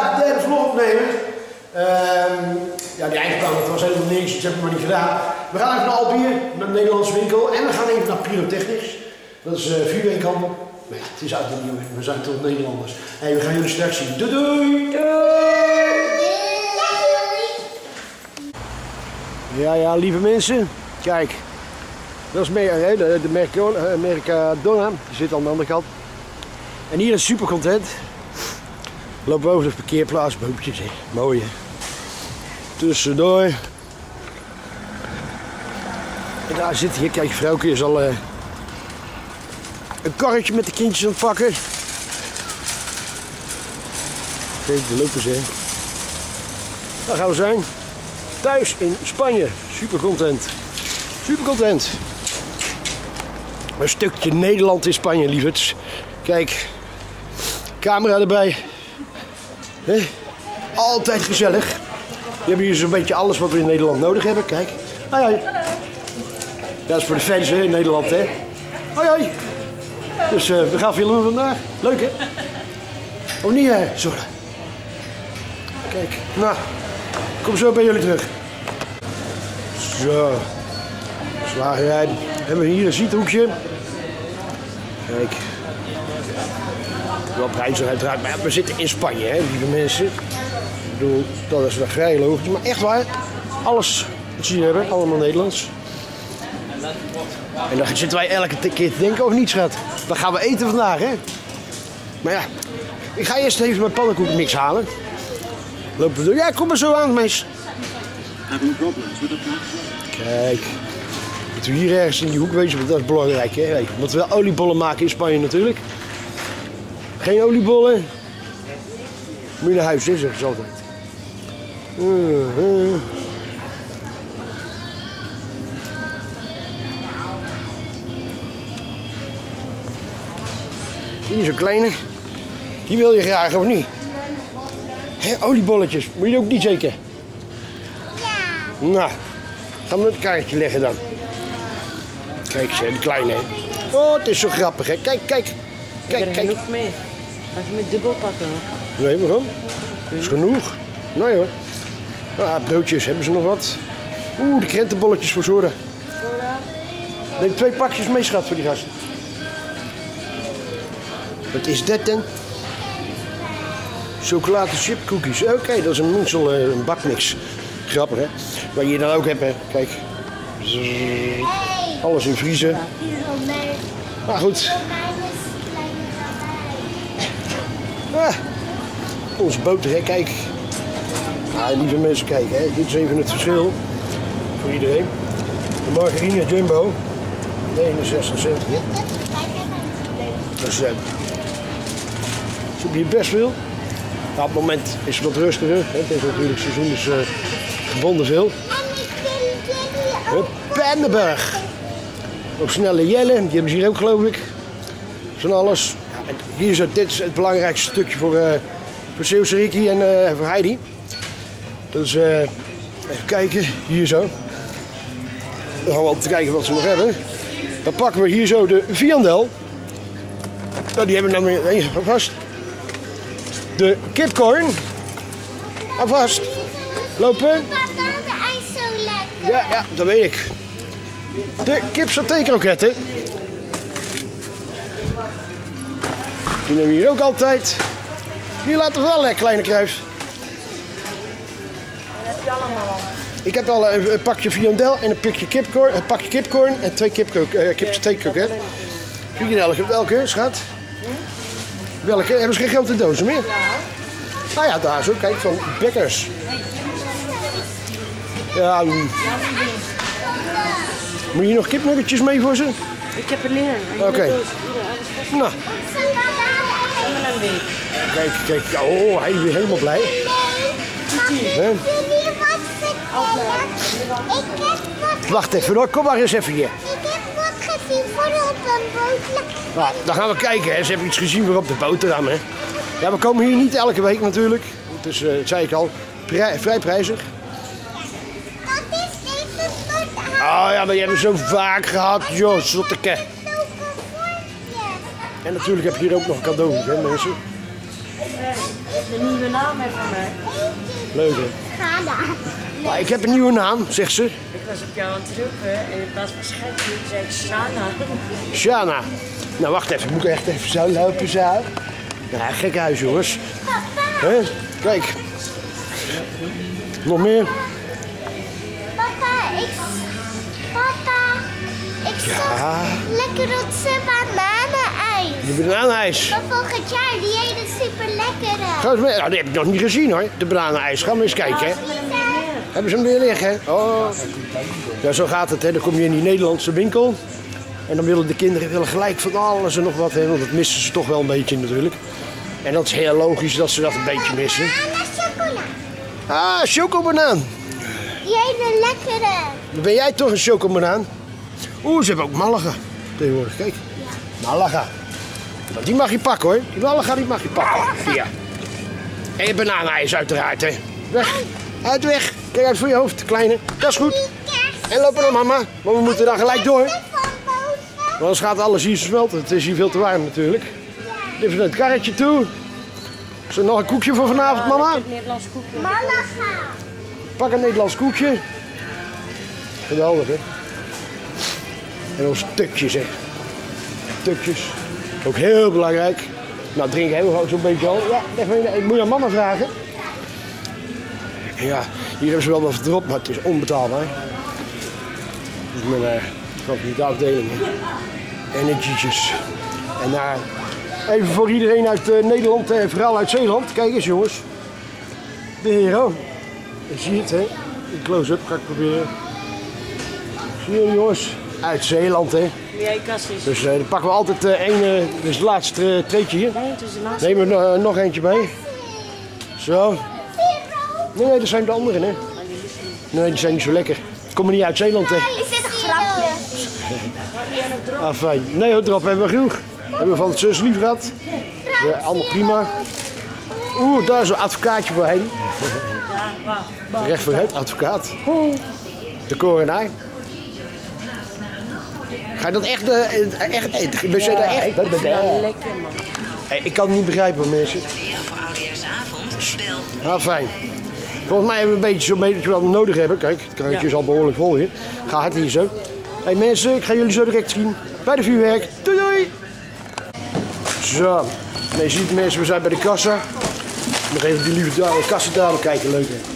vandaag de derde vlog opnemen. Ja, die eindplan, dat was helemaal niks, dat hebben we maar niet gedaan. We gaan even naar Albier, naar de Nederlandse winkel. En we gaan even naar Pyrotechnics. Dat is vuurwerkhandel. Maar ja, het is uit de nieuwe, we zijn toch Nederlanders. Hey, we gaan jullie straks zien. Doei doei! Ja, lieve mensen. Kijk. Dat is de Mercadona. Die zit aan de andere kant. En hier is super content. We lopen over de parkeerplaats, boompjes, hè. Mooi hè. Tussendoor. En daar zit hier, kijk, vrouwke is al een karretje met de kindjes aan het pakken. Kijk, de lopen ze. Daar gaan we zijn. Thuis in Spanje. Super content. Super content. Een stukje Nederland in Spanje, lieverds. Kijk. Camera erbij. He? Altijd gezellig. We hebben hier zo'n beetje alles wat we in Nederland nodig hebben. Kijk. Hoi hoi. Dat is voor de fans hè, in Nederland hè. Hoi hoi. Dus we gaan filmen vandaag. Leuk hè? Oh niet hè? Sorry. Kijk. Nou. Kom zo bij jullie terug. Zo. Slagerij. Hebben we hier een ziethoekje. Kijk. Wel prijzig uiteraard, maar we zitten in Spanje, hè, lieve mensen. Ik bedoel, dat is wel vrij logisch, maar echt waar. Alles wat ze hier hebben, allemaal Nederlands. En dan zitten wij elke keer te denken, oh niet schat, dan gaan we eten vandaag, hè. Maar ja, ik ga eerst even mijn pannenkoekenmix halen. Lopen we door. Ja, kom maar zo aan, meis. Kijk. Moeten we hier ergens in die hoek wezen, want dat is belangrijk, hè. Hey, we moeten wel oliebollen maken in Spanje natuurlijk. Geen oliebollen. Moet je naar huis, hè, zeggen ze altijd. Hier is een kleine. Die wil je graag, of niet? Hé, oliebolletjes. Moet je ook niet zeker? Ja. Nou, gaan we het kaartje leggen dan. Kijk eens, die kleine. Hè. Oh, het is zo grappig, hè. Kijk, kijk. Kijk, kijk. Genoeg mee. Als je met dubbel pakken. Nee, waarom? Dat is genoeg. Nee hoor. Ah, broodjes, hebben ze nog wat? Oeh, de krentenbolletjes voor Zora. Neem 2 pakjes mee, schat, voor die gasten. Wat is dat dan? Chocolade chipcookies. Oké, dat is een mengsel, een bakmix. Grappig hè. Wat je dan ook hebt, hè. Kijk. Alles in vriezen. Maar goed. Ah, onze boter, hè, kijk. Ah, lieve mensen, kijken, hè. Dit is even het verschil voor iedereen. De margarine Jumbo, 69 cent. Dus ze hebben hier best veel. Nou, op het moment is het wat rustiger. Hè. Het is natuurlijk seizoen, dus gebonden veel. Pannenberg. Ook snelle Jelle, die hebben ze hier ook geloof ik. Van alles. Hier is dit is het belangrijkste stukje voor Zeeuwse Ricky en voor Heidi. Dus even kijken, hier zo. Dan gaan we altijd kijken wat ze nog hebben. Dan pakken we hier zo de viandel. Nou, die hebben we nou weer vast. De kipcorn. Alvast. Lopen. Ja, dat weet ik. De kipsaté-kroketten. Die nemen we hier ook altijd. Die laten we wel, kleine kruis. Dat heb je allemaal al. Ik heb al een pakje viandel en een pakje kipcorn en 2 kipsaté-kroketten. Welke, schat? Welke? Hebben ze geen grote dozen meer? Ja. Nou ja, daar zo. Kijk, van Bekkers. Ja, moet je nog kipnuggetjes mee voor ze? Ik heb er liggen. Oké. Nou. Kijk. Oh, hij is weer helemaal blij. Nee. Wacht even hoor, kom maar eens even hier. Ik heb wat gezien voor op een boot. Nou, dan gaan we kijken. Hè. Ze hebben iets gezien voor op de boterham. Hè. Ja, we komen hier niet elke week natuurlijk. Dus dat zei ik al, vrij prijzig. Dat is deze soort Oh ja, maar die hebben we zo vaak gehad, joh, zotteke. En natuurlijk heb je hier ook nog een cadeau, hè mensen. De nieuwe naam heeft van mij. Leuk hè? Gala. Maar ik heb een nieuwe naam, zegt ze. Ik was op jou aan het drukken en in plaats van Schatje zei ik Shana. Shana. Nou wacht even, moet ik echt even zo lopen zo. Ja, gek huis jongens. Hè? Kijk. Nog meer? Papa, ik zag lekker onze bananenijs. De bananenijs. Van volgend jaar, die hele super lekkere. Ga eens mee. Nou, die heb ik nog niet gezien hoor, de bananenijs. Gaan we eens kijken hè. Hebben ze hem weer liggen hè? Oh. Ja, zo gaat het hè. Dan kom je in die Nederlandse winkel. En dan willen de kinderen gelijk van alles en nog wat hè. Want dat missen ze toch wel een beetje natuurlijk. En dat is heel logisch dat ze dat een beetje missen. Chocola. Ah, chocobanaan. Die hele lekkere. Dan ben jij toch een chocobanaan? Oeh, ze hebben ook Malaga tegenwoordig. Kijk, Malaga. Nou, die mag je pakken hoor. Die Malaga die mag je pakken. Ja. En je bananenijs uiteraard hè. Weg. Uit de weg. Kijk uit voor je hoofd, kleine. Dat is goed. En lopen naar mama. Maar we moeten dan gelijk door. Want anders gaat alles hier smelten. Het is hier veel te warm natuurlijk. Even naar het karretje toe. Is er nog een koekje voor vanavond, mama? Een Nederlands koekje. Malaga. Pak een Nederlands koekje. Geweldig, hè? En dan stukjes, hè? Stukjes. Ook heel belangrijk. Nou, drinken hebben we ook zo'n beetje al. Ja, even, moet je aan mama vragen. Ja, hier hebben ze wel wat erop, maar het is onbetaalbaar. Dus mijn favoriete afdeling. Energietjes. En even voor iedereen uit Nederland en vooral uit Zeeland. Kijk eens jongens. De hero. Je ziet het hè. In close-up ga ik proberen. Zie je jongens. Uit Zeeland hè. Jij kastjes. Dus dan pakken we altijd één. Dit is het laatste treetje hier. Nee, het is de laatste. Nemen we nog eentje bij. Zo. Nee, dat zijn de anderen hè. Nee, die zijn niet zo lekker. Komen niet uit Zeeland hè. Is dit een grapje? Ah fijn. Nee hoor, drop hebben we genoeg. Hebben we van het zus lief gehad. Ja, allemaal prima. Oeh, daar is een advocaatje voor heen. Recht vooruit, advocaat. De korenaar. Ga je dat echt eten? Ben jij daar echt? Ja, lekker man. Hey, ik kan het niet begrijpen mensen. Voor oudejaarsavond stel. Ah fijn. Volgens mij hebben we een beetje zo'n beetje wat we nodig hebben. Kijk, het karretje is al behoorlijk vol hier. Ga hard hier zo. Hey mensen, ik ga jullie zo direct zien bij de vuurwerk. Doei doei! Zo, je ziet mensen, we zijn bij de kassa. Nog even die lieve kassendame kijken, leuk hè.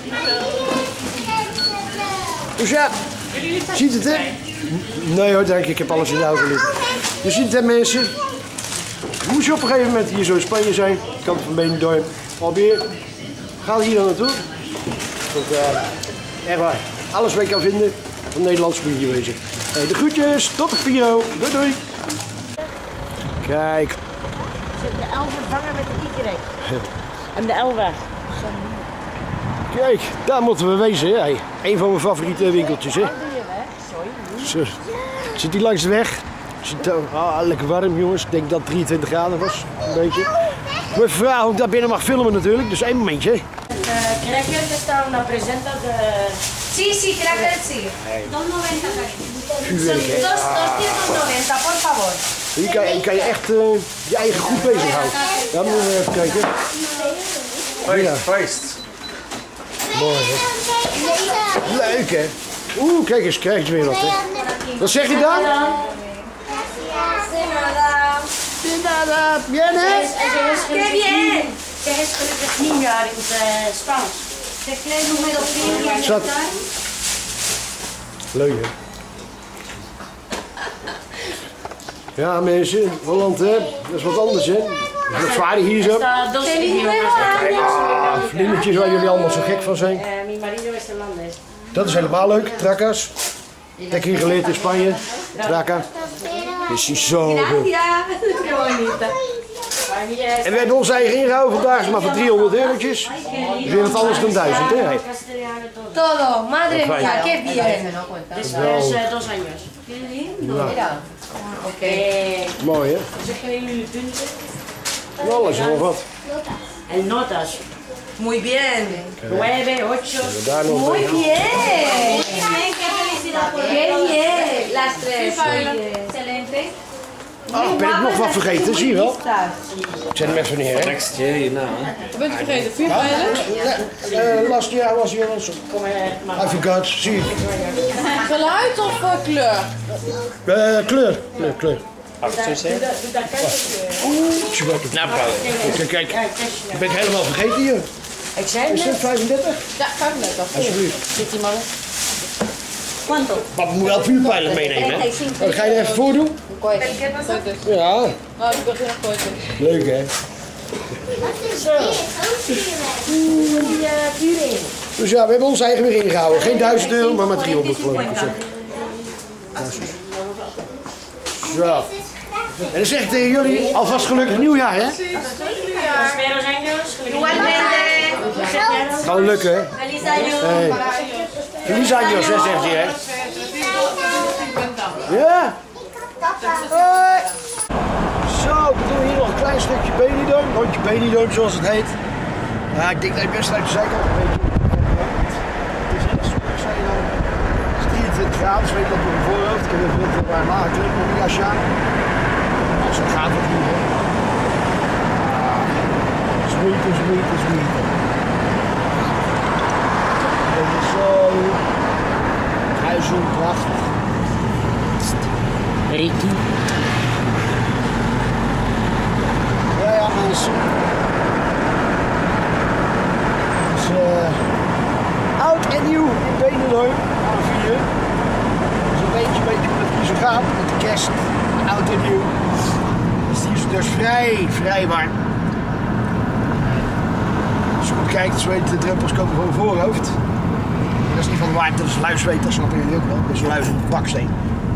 Dus ja, ziet het hè? Nee hoor, denk ik, ik heb alles in de auto liggen. Je ziet het hè mensen. Moest je op een gegeven moment hier zo in Spanje zijn, kant van Benidorm, alweer. Ga hier dan naartoe. Want echt waar, alles wat je kan vinden van Nederlands moet je hier wezen. Hey, de groetjes, tot de Piro, doei doei. Kijk. De elfen vangen met de Y. En de elfen. Kijk, daar moeten we wezen. Hè. Hey, een van mijn favoriete winkeltjes. Hè. Zo. Zit die langs de weg? Zit, lekker warm jongens. Ik denk dat het 23 graden was. Een beetje. Ik moet even vragen hoe ik daar binnen mag filmen natuurlijk. Dus één momentje. Crackers está una presenta de... Sí, sí, crackers sí. 2.90 Vuurwerk hè. 290, por favor. Hier kan je echt je eigen goed bezighouden. Ja, moeten we even kijken. Ja. Mooi hè. Leuk hè. Oeh, kijk eens, krijg je weer wat hè. Wat zeg je dan? De nada. Bien hè? ¡Qué bien! Que es feliz niño in Spaans. ¿Te crees número 3? Zat. Leuk hè. Ja mensen, Holland hè, dat is wat anders hè. Dat is wat zwaarder hier zo. Dos idiomas. Vlindertjes waar jullie allemaal zo gek van zijn. Mi marido es holandés. Dat is helemaal leuk, trakkas. Dat heb ik hier geleerd in Spanje. Trakka. Is die zo goed. Ja, qué bonita. En we hebben ons eigen ingehouden vandaag, maar voor 300 eurotjes. Dus weer wat anders dan 1000 hè. Hey. Todo, madre mía, qué bien. Desde 2 años. Qué lindo, mira. Ok. Mooi hè. Zeg jullie punten? Nou, alles nog wat. En notas. Muy bien. 9, 8. Daar nog Muy bij. bien. Qué bien. Las tres. Muy bien. Excelente. Oh, ben ik nog wat vergeten, zie je wel. Ik zet hem even neer, hè. Next year, you know. Wat bent u vergeten? Vuurpijlen? Last year was hier also. I forgot, zie je. Geluid of kleur? Kleur. Nou, Kijk, ik ben helemaal vergeten hier. Ik zei Is net. het 35? Ja, 35. Alsjeblieft. Zit die man? Quanto? Maar we moeten wel vuurpijlen meenemen, hè? Dan ga je er even voor doen? Coito. Ja, Nou, ik begin nog coito. leuk hè. Wat is dit? Ook Dus ja, we hebben ons eigen weer ingehouden. Geen 1000 euro, maar met 300 geloof ik. Zo. En dan zeg ik tegen jullie alvast gelukkig nieuwjaar, hè? Het gaat lukken, hè? Hey. Feliz años, hè, zegt hij, hè? Ja? Hoi. Zo, we doen hier nog een klein stukje Benidorm. Rondje Benidorm, zoals het heet. Ja, ik denk dat je best uit de zijkant een beetje... Het is echt super, zei je dan. Het is 23 graden, dus weet ik dat op mijn voorhoofd. Ik heb even wat warm aangekleed met mijn jasje aan. Zo gaat het hier, hè. Sweeten. Dat is zo... Huizen, prachtig. Ricky. Ja, mensen. Dus, oud en nieuw in Benidorm. Aan 4. Dus een beetje hoe het hier zo gaat met de kerst. Oud en nieuw. Dus die is dus vrij warm. Als je goed kijkt, zweet de druppels komen van mijn voorhoofd. Dat is niet van de warmte, dat is luiszweet, dat snappen jullie ook wel. Dat is luis in de baksteen.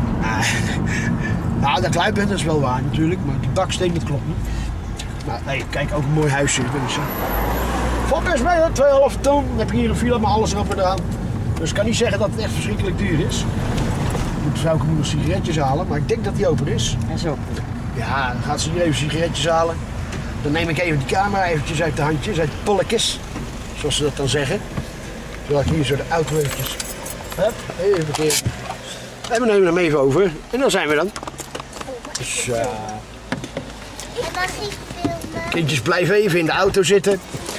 Nou, dat ik lui ben, dat is wel waar natuurlijk, maar die baksteen, dat klopt niet. Maar hey, kijk, ook een mooi huisje. Valt best mee, 2,5 ton. Dan heb je hier een villa, maar alles erop en eraan. Dus ik kan niet zeggen dat het echt verschrikkelijk duur is. De vrouw moet nog sigaretjes halen, maar ik denk dat die open is. En zo. Ja, dan gaat ze hier even sigaretjes halen. Dan neem ik even die camera eventjes uit de handjes, uit de polletjes. Zoals ze dat dan zeggen. Zodat ik hier zo de auto eventjes... Hup, even verkeerd. En we nemen hem even over. En dan zijn we dan. Dus En mag ik filmen? kindjes blijven even in de auto zitten.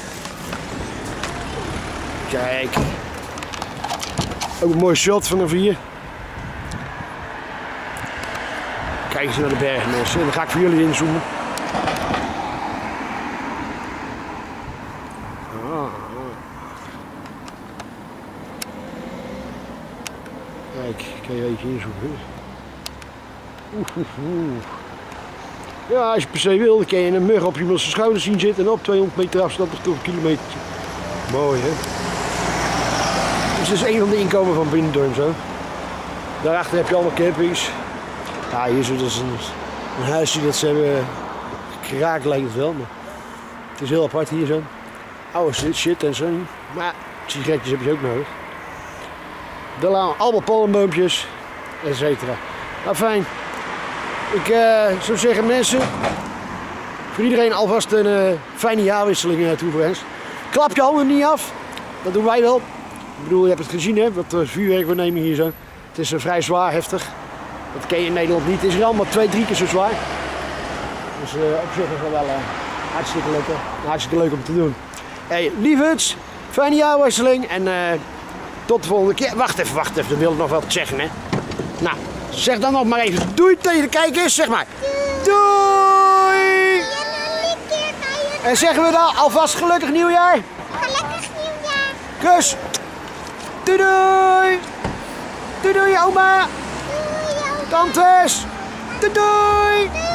Kijk. Ook een mooi shot van de 4. Kijk eens naar de bergen, mensen. En dan ga ik voor jullie inzoomen. Kijk, kan je even inzoomen. Ja, als je per se wil, dan kan je een mug op iemands schouders zien zitten en op 200 meter afstand of toch een kilometer. Mooi hè. Dus dat is een van de inkomen van Benidorm zo. Daarachter heb je allemaal campings. Ja, hier zo, dat is een huisje dat ze hebben geraakt lijkt het wel, maar het is heel apart hier zo. Oude shit en zo. Maar sigaretjes heb je ook nodig. Daar lagen allemaal palmboompjes, et cetera. Nou fijn. Ik zou zeggen mensen, voor iedereen alvast een fijne jaarwisseling toegewenst. Klap je handen niet af, dat doen wij wel. Ik bedoel, je hebt het gezien hè, wat vuurwerk we nemen hier zo. Het is vrij zwaar, heftig. Dat ken je in Nederland niet. Het is hier allemaal 2-3 keer zo zwaar. Dus op zich is het wel hartstikke leuk om te doen. Hey, lieverds, fijne jaarwisseling en tot de volgende keer. Wacht even, dan wil ik nog wat zeggen hè. Nou, zeg dan nog maar even doei tegen de kijkers, zeg maar. Doei! En zeggen we dan alvast gelukkig nieuwjaar. Gelukkig nieuwjaar. Kus. Doei doei. Doei doei oma. Doei, Tantes. Doei doei.